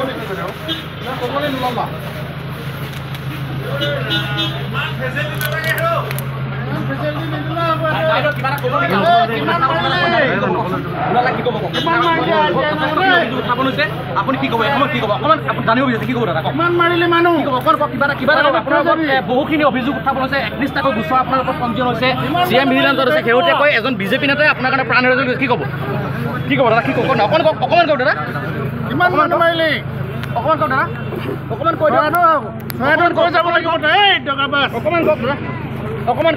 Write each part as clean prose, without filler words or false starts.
আপুনি কি ক'ব কি ক'ব অকণমান জানিব বিচাৰিছে কি ক'ব দাদা কিমান মাৰিলে মানুহ কি ক'ব অকণমান কিবা আপোনাৰ বহুখিনি অভিযোগ উত্থাপন হৈছে 31টাকৈ গোচৰ আপোনাৰ ওপৰত পঞ্জীয়ন হৈছে চিএম ভিজিলেন্সত আছে শেহতীয়াকৈ এজন বিজেপি নেতাই আপোনাৰ কাৰণে প্ৰাণ হেৰুৱাইছে কি ক'ব দাদা কি ক'ব অকণমান কওক দাদা কিমান মানুহ মাৰিলে অকণমান কওক দাদা অকণমান কৈ দিয়ক কৈ যাব লাগিব অকণমান কওক দাদা অকণমান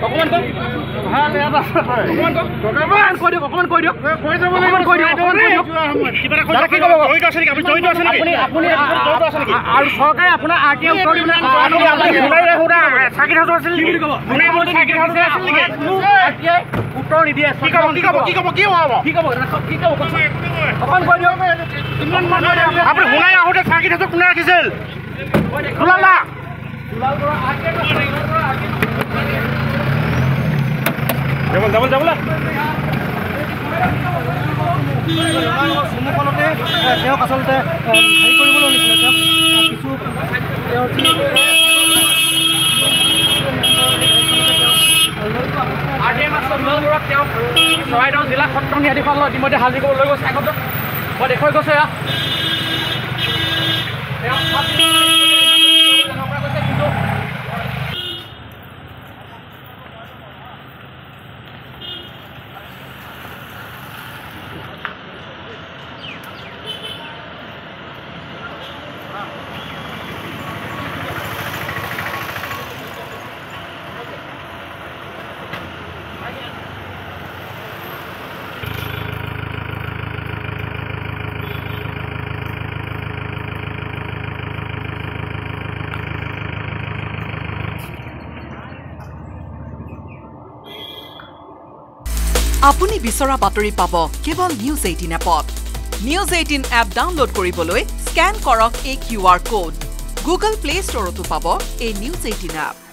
চৰকাৰে আপোনাৰ উত্তৰ নিদিয়ে আপুনি শুনাই আহোঁতে চাৰ্কিট হাউচত কোনে ৰাখিছিল দুলাল দা যাবলে চমুখনতে তেওঁক আচলতে হেৰি কৰিবলৈ লৈছিলে তেওঁ চৰাইদেউ জিলা সত্ৰ ন্যায়াধীশত ইতিমধ্যে হাজিৰ কৰিবলৈ গৈছে আগত মই দেখুৱাই গৈছে আপুনি বিচৰা বাতৰি পাব কেৱল নিউজ 18 এপত নিউজ 18 এপ ডাউনলোড কৰিবলৈ স্ক্যান কৰক এই QR কোড গুগল প্লে ষ্টৰতো পাব এই নিউজ 18 এপ